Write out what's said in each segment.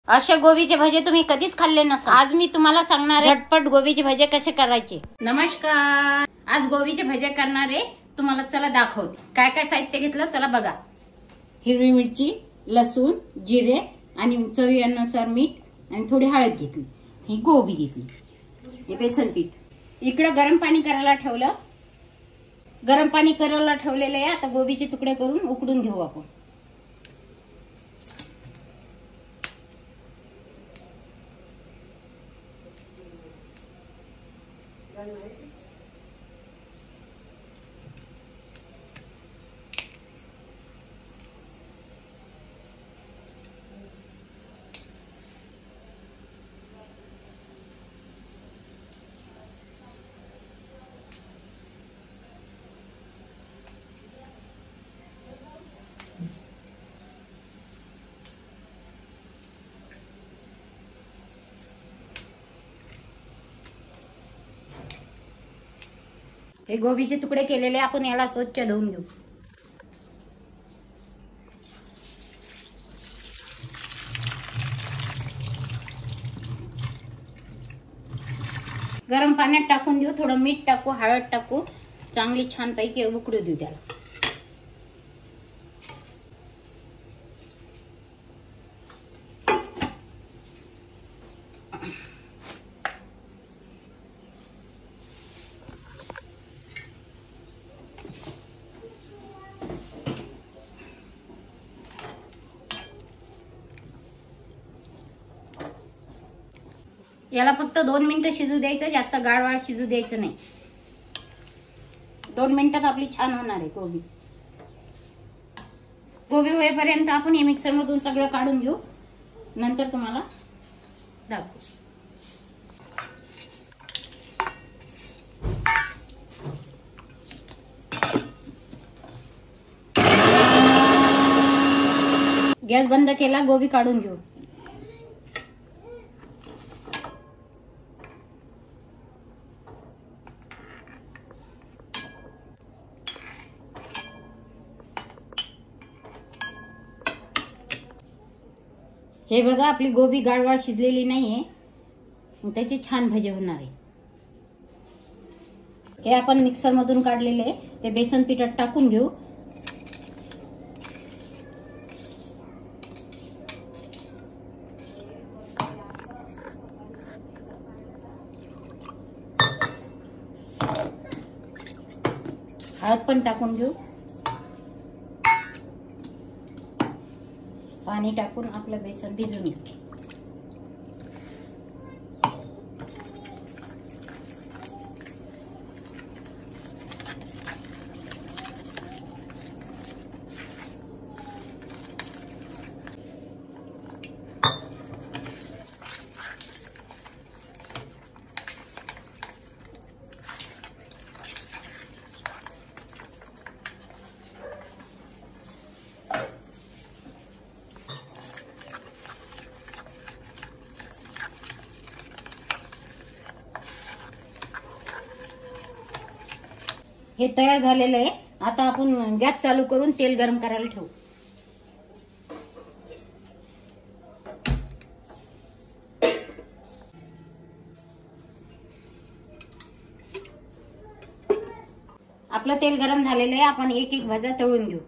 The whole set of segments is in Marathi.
असे गोबीचे भजे तुम्ही कधीच खाल्ले नसाल। आज मी तुम्हाला सांगणार आहे झटपट गोबीचे भजे कसे करायचे। नमस्कार, आज गोबीचे भजे करणार आहे तुम्हाला। चला दाखवते काय काय साहित्य घेतलं, चला बघा। हिरवी मिरची, लसूण, जिरे आणि चवीनुसार मीठ आणि थोडी हळद घेतली। ही गोबी घेतली, हे बेसन पीठ। इकडे गरम पाणी करायला ठेवलं, गरम पाणी करायला ठेवलेलं आहे। आता गोबीचे तुकडे करून उकडून घेऊ आपण। हे गोबीचे तुकडे केलेले आपण याला स्वच्छ धुवून घेऊ। गरम पाण्यात टाकून देऊ, थोडं मीठ टाकू, हळद टाकू, चांगली छान पैकी उकडू देऊ त्याला। याला फक्त 2 मिनिटं शिजू द्यायचं, जास्त गाढवाळ शिजू द्यायचं नाही। 2 मिनिटात आपली छान होणार आहे गोबी। गोबी होईपर्यंत आपण हे मिक्सर मधून सगळं काढून घेऊ, नंतर तुम्हाला दाखवू। गॅस बंद केला, गोबी काढून घेऊ। हे बघा, आपली गोबी गाढवाळ शिजलेली नाहीये, मग त्याचे छान भजे होणार आहे। हे आपण मिक्सर मधून काढलेले आहे, ते बेसन पिठात टाकून घेऊ। हळद पण टाकून घेऊ। पाणी टाकून आपलं बेसन भिजून घेऊ। हे तयार झालेलं आहे। आता आपण गॅस चालू करून तेल गरम करायला ठेवू। आपलं तेल गरम झालेलं आहे, आपण एक एक भाज्या तळून घेऊ।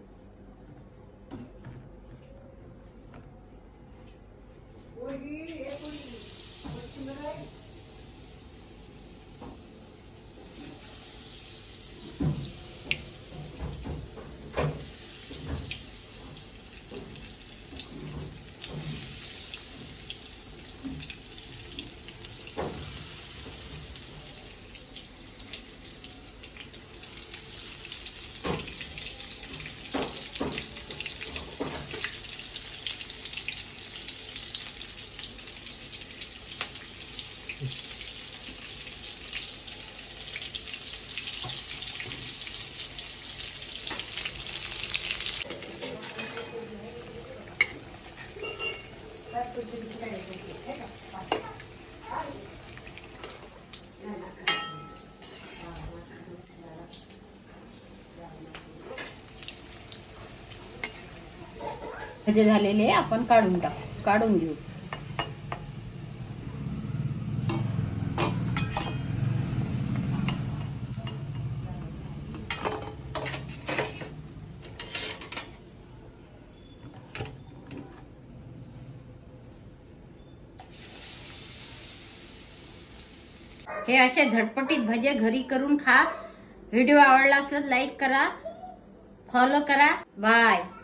भजे झालेले आपण काढून घेऊ। हे असे झटपटीत भजे घरी करून खा. व्हिडिओ आवडला असल्यास लाईक करा, फॉलो करा. बाय.